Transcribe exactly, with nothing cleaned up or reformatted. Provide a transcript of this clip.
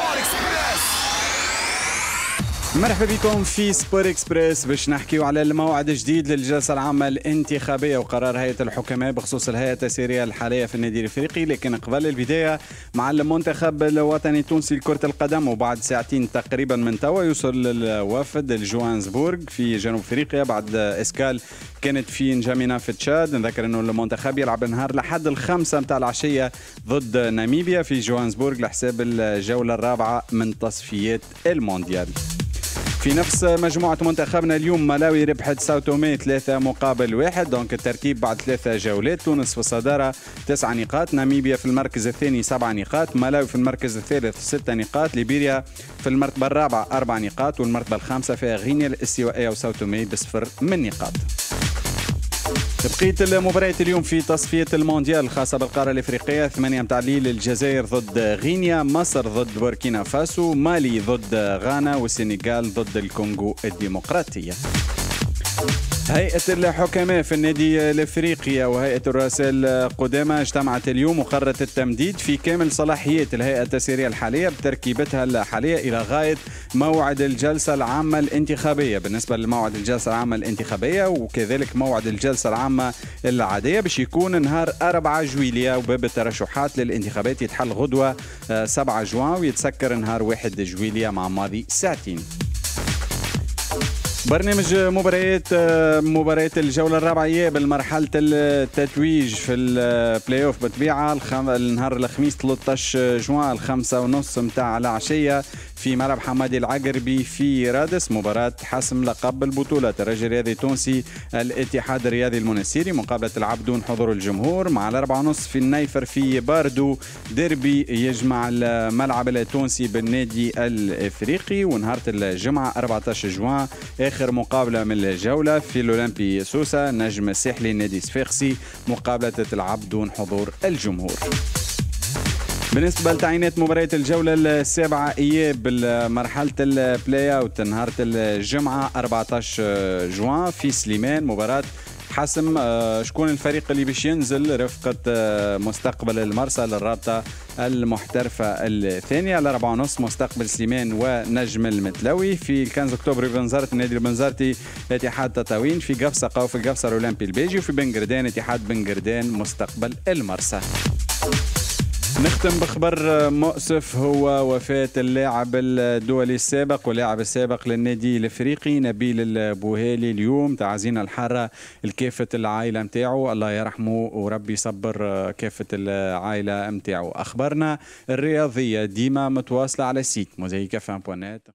مرحبا بكم في سبور اكسبريس باش نحكيو على الموعد الجديد للجلسه العامه الانتخابيه وقرار هيئه الحكماء بخصوص الهيئه التسييريه الحاليه في النادي الافريقي. لكن قبل البدايه مع المنتخب الوطني التونسي لكره القدم، وبعد ساعتين تقريبا من توا يوصل الوفد لجوهانسبورغ في جنوب افريقيا بعد اسكال كانت في نجامينا في تشاد. نذكر انه المنتخب يلعب النهار لحد الخمسة متاع العشيه ضد ناميبيا في جوهانسبورغ لحساب الجوله الرابعه من تصفيات المونديال. في نفس مجموعة منتخبنا اليوم مالاوي ربحت ساو تومي ثلاثة مقابل واحد، دونك الترتيب بعد ثلاثة جولات. تونس في الصدارة تسع نقاط، ناميبيا في المركز الثاني سبع نقاط، مالاوي في المركز الثالث ست نقاط، ليبيريا في المرتبة الرابعة أربع نقاط، والمرتبة الخامسة فيها غينيا الاستوائية وساو تومي بصفر من نقاط. بقية المباريات اليوم في تصفية المونديال الخاصة بالقارة الإفريقية: ثمانية متاع الليل الجزائر ضد غينيا، مصر ضد بوركينا فاسو، مالي ضد غانا، والسنغال ضد الكونغو الديمقراطية. هيئة الحكماء في النادي الافريقي وهيئة الرؤساء القدامى اجتمعت اليوم وقررت التمديد في كامل صلاحيات الهيئة التسييرية الحالية بتركيبتها الحالية إلى غاية موعد الجلسة العامة الانتخابية. بالنسبة لموعد الجلسة العامة الانتخابية وكذلك موعد الجلسة العامة العادية باش يكون نهار أربعة جويلية، وباب الترشحات للانتخابات يتحل غدوة سبعة جوان ويتسكر نهار واحد جويلية مع ماضي ساعتين. برنامج مباريات مباريات الجولة الرابعة إياب المرحلة التتويج في البلاي اوف بطبيعة الخم... النهار الخميس ثلاثة عشر جوان الخمسة ونص متاع العشية في ملعب حمادي العقربي في رادس، مباراة حسم لقب البطولة. الترجي الرياضي التونسي الاتحاد الرياضي المنستيري مقابلة تلعب دون حضور الجمهور مع الأربعة ونص في النيفر في باردو، ديربي يجمع الملعب التونسي بالنادي الافريقي. ونهار الجمعة أربعة عشر جوان آخر مقابلة من الجولة في الأولمبي سوسة، نجم الساحلي نادي صفاقسي مقابلة تلعب دون حضور الجمهور. بالنسبة لتعيينات مباريات الجولة السابعة إياب مرحلة البلاي اوت نهار الجمعة أربعة عشر جوان في سليمان، مباراة حسم شكون الفريق اللي باش ينزل رفقة مستقبل المرسى للرابطة المحترفة الثانية. على أربعة ونص مستقبل سليمان ونجم المتلوي. في خمسة أكتوبر في بنزرت النادي البنزرتي اتحاد تطاوين، في قفصة وفي القفصة الأولمبي البيجي، وفي بنقردان اتحاد بنقردان مستقبل المرسى. نختم بخبر مؤسف، هو وفاة اللاعب الدولي السابق واللاعب السابق للنادي الافريقي نبيل البوهيلي اليوم. تعزينا الحارة لكافة العائلة متاعه، الله يرحمه وربي يصبر كافة العائلة متاعه. أخبارنا الرياضية ديما متواصلة على السيت موزايك اف ام بوان نت.